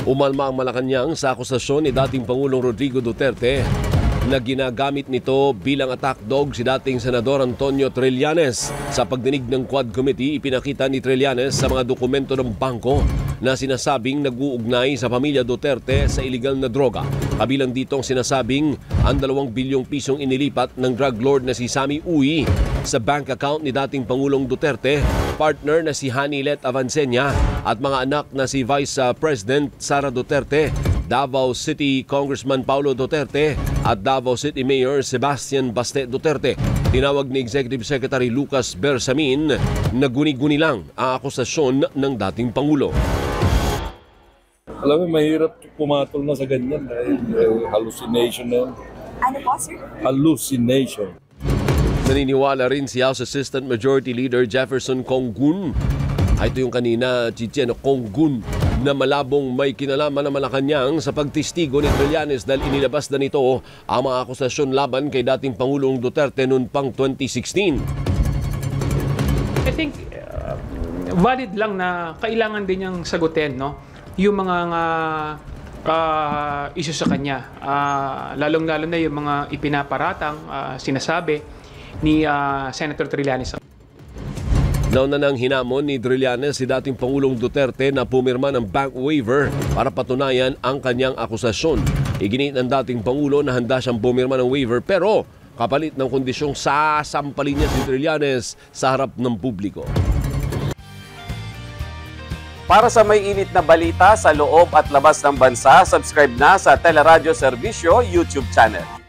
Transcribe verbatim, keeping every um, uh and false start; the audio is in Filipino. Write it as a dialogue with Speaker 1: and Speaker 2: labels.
Speaker 1: Umalma ang Malacanang sa akusasyon ni dating Pangulong Rodrigo Duterte na ginagamit nito bilang attack dog si dating Senador Antonio Trillanes. Sa pagdinig ng Quad Committee, ipinakita ni Trillanes sa mga dokumento ng bangko na sinasabing nag-uugnay sa pamilya Duterte sa iligal na droga. Kabilang dito ang sinasabing ang dalawang bilyong pisong inilipat ng drug lord na si Sammy Uy sa bank account ni dating Pangulong Duterte, partner na si Hanilet Avancenia at mga anak na si Vice President Sara Duterte, Davao City Congressman Paulo Duterte at Davao City Mayor Sebastian Baste Duterte. Tinawag ni Executive Secretary Lucas Bersamin na guni-guni lang ang akusasyon ng dating Pangulo.
Speaker 2: Alam mo, mahirap pumatol na sa ganyan dahil uh, hallucination na yun.
Speaker 3: Ano po, sir?
Speaker 2: Hallucination.
Speaker 1: Naniniwala rin si House Assistant Majority Leader Jefferson Conggun. Ito yung kanina, Chichi, ano, Conggun, na malabong may kinalaman na Malacanang sa pagtistigo ni Trillanes dahil inilabas na nito ang mga akusasyon laban kay dating Pangulong Duterte noon pang twenty sixteen.
Speaker 4: I think uh, valid lang na kailangan din niyang sagutin, no? Yung mga uh, uh, issue sa kanya. Uh, lalong-lalo na yung mga ipinaparatang uh, sinasabi ni uh, Senator Trillanes.
Speaker 1: Nauna nang hinamon ni Trillanes si dating Pangulong Duterte na pumirma ng bank waiver para patunayan ang kanyang akusasyon. Iginit ng dating Pangulo na handa siyang pumirma ng waiver pero kapalit ng kondisyong sasampalin niya si Trillanes sa harap ng publiko.
Speaker 5: Para sa may init na balita sa loob at labas ng bansa, subscribe na sa Teleradyo Serbisyo YouTube channel.